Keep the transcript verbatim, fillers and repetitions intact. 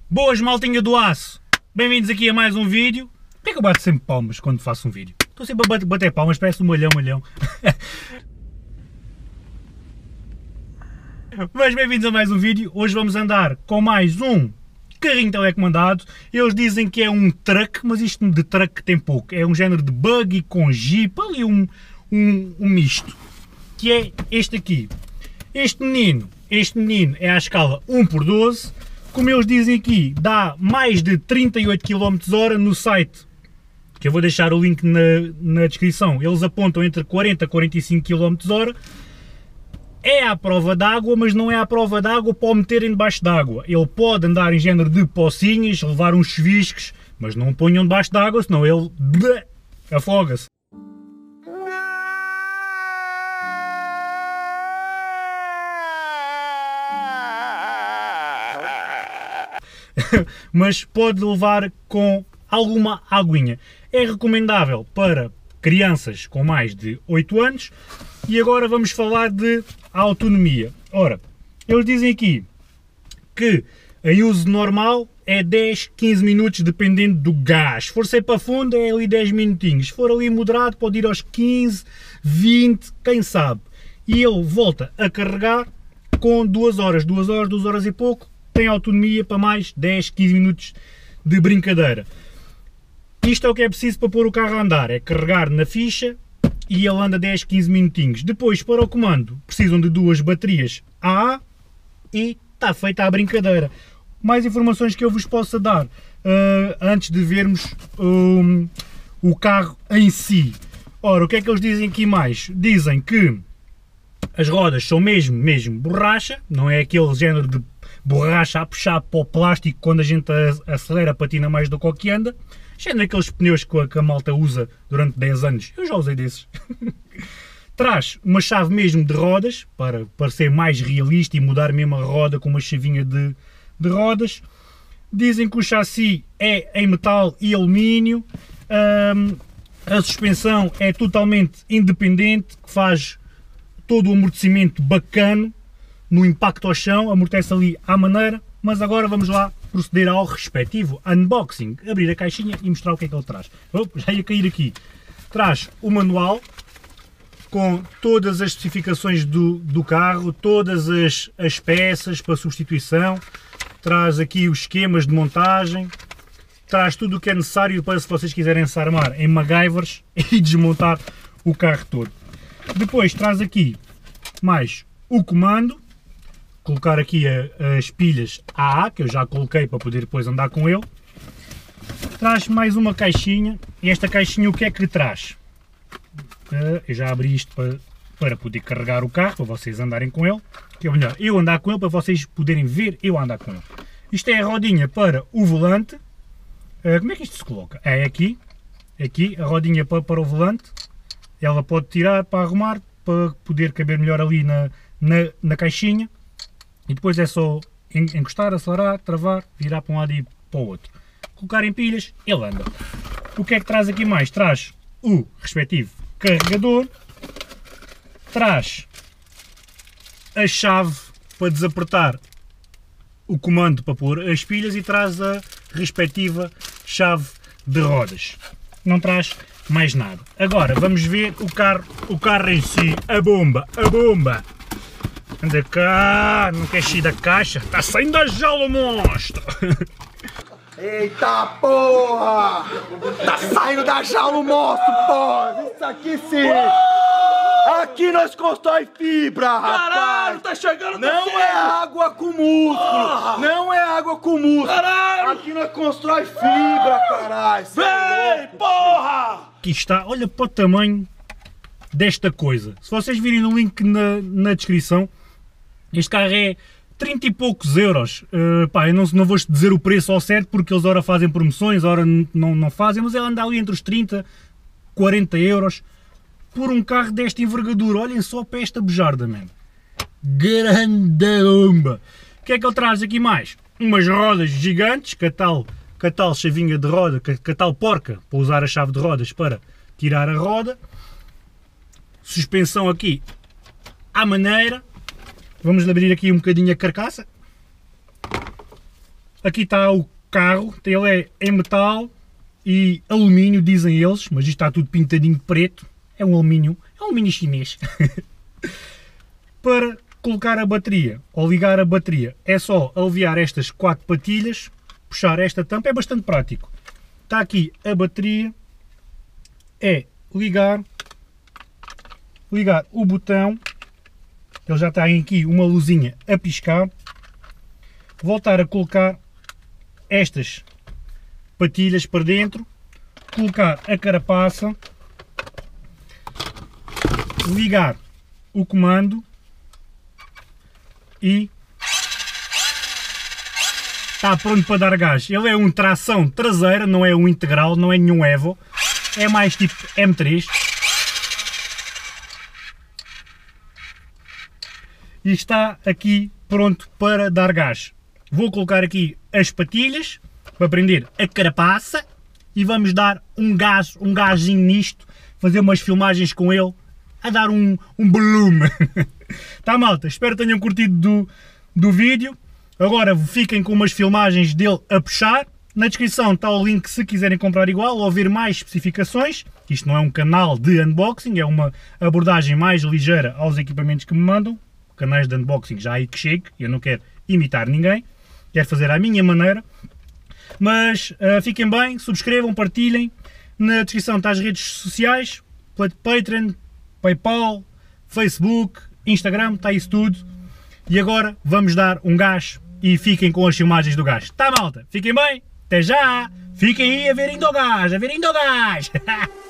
Boas, maltinha do aço! Bem-vindos aqui a mais um vídeo. Porquê é que eu bato sempre palmas quando faço um vídeo? Estou sempre a bater, bater palmas, parece um malhão, malhão. Mas bem-vindos a mais um vídeo. Hoje vamos andar com mais um carrinho telecomandado. Eles dizem que é um truck, mas isto de truck tem pouco. É um género de buggy com jeep, ali um, um, um misto. Que é este aqui. Este menino, este menino é à escala um por doze. Como eles dizem aqui, dá mais de trinta e oito quilómetros hora no site, que eu vou deixar o link na, na descrição. Eles apontam entre quarenta a quarenta e cinco quilómetros hora. É à prova d'água, mas não é à prova d'água para o meterem debaixo d'água. Ele pode andar em género de pocinhas, levar uns chuviscos, mas não o ponham debaixo d'água, senão ele afoga-se. Mas pode levar com alguma aguinha. É recomendável para crianças com mais de oito anos. E agora vamos falar de autonomia. Ora, eles dizem aqui que em uso normal é dez, quinze minutos dependendo do gás. Se for ser para fundo é ali dez minutinhos. Se for ali moderado pode ir aos quinze, vinte, quem sabe. E ele volta a carregar com duas horas, duas horas, duas horas e pouco. Tem autonomia para mais dez, quinze minutos de brincadeira. Isto é o que é preciso para pôr o carro a andar, é carregar na ficha e ele anda dez, quinze minutinhos. Depois, para o comando, precisam de duas baterias A A e está feita a brincadeira. Mais informações que eu vos possa dar uh, antes de vermos um, o carro em si. Ora, o que é que eles dizem aqui mais? Dizem que as rodas são mesmo, mesmo borracha, não é aquele género de borracha a puxar para o plástico quando a gente acelera, patina mais do que o que anda. Género aqueles pneus que a, que a malta usa durante dez anos. Eu já usei desses. Traz uma chave mesmo de rodas, para, para ser mais realista e mudar mesmo a roda com uma chavinha de, de rodas. Dizem que o chassi é em metal e alumínio. Um, a suspensão é totalmente independente, que faz todo o amortecimento bacana. No impacto ao chão, amortece ali à maneira, mas agora vamos lá proceder ao respectivo unboxing, abrir a caixinha e mostrar o que é que ele traz. Oh, já ia cair aqui. Traz o manual com todas as especificações do, do carro, todas as, as peças para substituição, traz aqui os esquemas de montagem, traz tudo o que é necessário para, se vocês quiserem se armar em MacGyvers e desmontar o carro todo. Depois traz aqui mais o comando, colocar aqui a, as pilhas A A, que eu já coloquei para poder depois andar com ele. Traz mais uma caixinha, e esta caixinha o que é que traz? Uh, eu já abri isto para, para poder carregar o carro, para vocês andarem com ele, que é melhor eu andar com ele, para vocês poderem ver eu andar com ele. Isto é a rodinha para o volante. Uh, como é que isto se coloca? É aqui, aqui a rodinha para, para o volante, ela pode tirar para arrumar, para poder caber melhor ali na, na, na caixinha. E depois é só encostar, acelerar, travar, virar para um lado e para o outro. Colocar em pilhas, ele anda. O que é que traz aqui mais? Traz o respectivo carregador, traz a chave para desapertar o comando para pôr as pilhas e traz a respectiva chave de rodas. Não traz mais nada. Agora vamos ver o carro, o carro em si, a bomba, a bomba. Anda cá, não quer sair da caixa? Está saindo da jaula, monstro! Eita porra! Tá saindo da jaula, monstro, porra! Isso aqui sim! Aqui nós constrói fibra, rapaz! Caralho, tá chegando Não você. é água com músculo! Porra. Não é água com músculo! Caralho! Aqui nós constrói fibra, caralho! Vem, porra! Aqui está, olha para o tamanho desta coisa. Se vocês virem no link na, na descrição, este carro é trinta e poucos euros. Uh, pá, eu não, não vou dizer o preço ao certo porque eles ora fazem promoções, ora não, não fazem, mas ele anda ali entre os trinta, quarenta euros por um carro desta envergadura. Olhem só para esta bujarda, mano. Grande bomba! O que é que ele traz aqui mais? Umas rodas gigantes, com a tal, com a tal chavinha de roda, com a, com a tal porca, para usar a chave de rodas para tirar a roda. Suspensão aqui à maneira. Vamos abrir aqui um bocadinho a carcaça. aqui está o carro, ele é em metal e alumínio, dizem eles, mas isto está tudo pintadinho de preto, é um alumínio, é um alumínio chinês. Para colocar a bateria ou ligar a bateria é só aliviar estas quatro patilhas, puxar esta tampa, é bastante prático. Está aqui a bateria, é ligar, ligar o botão, ele já está aqui uma luzinha a piscar, voltar a colocar estas patilhas para dentro, colocar a carapaça, ligar o comando e está pronto para dar gás. Ele é um tração traseira, não é um integral, não é nenhum Evo, é mais tipo M três. E está aqui pronto para dar gás. Vou colocar aqui as patilhas para prender a carapaça e vamos dar um gás, um gásinho nisto, fazer umas filmagens com ele, a dar um, um volume. Tá, malta? Espero que tenham curtido do, do vídeo. Agora fiquem com umas filmagens dele a puxar. Na descrição está o link se quiserem comprar igual ou ouvir mais especificações. Isto não é um canal de unboxing, é uma abordagem mais ligeira aos equipamentos que me mandam. Canais de unboxing já aí que chego, eu não quero imitar ninguém, quero fazer à minha maneira. Mas uh, fiquem bem, subscrevam, partilhem. Na descrição está as redes sociais, Patreon, PayPal, Facebook, Instagram, está isso tudo. E agora vamos dar um gás e fiquem com as filmagens do gás. Tá, malta? Fiquem bem, até já! Fiquem aí a verem do gás, a verem do gás!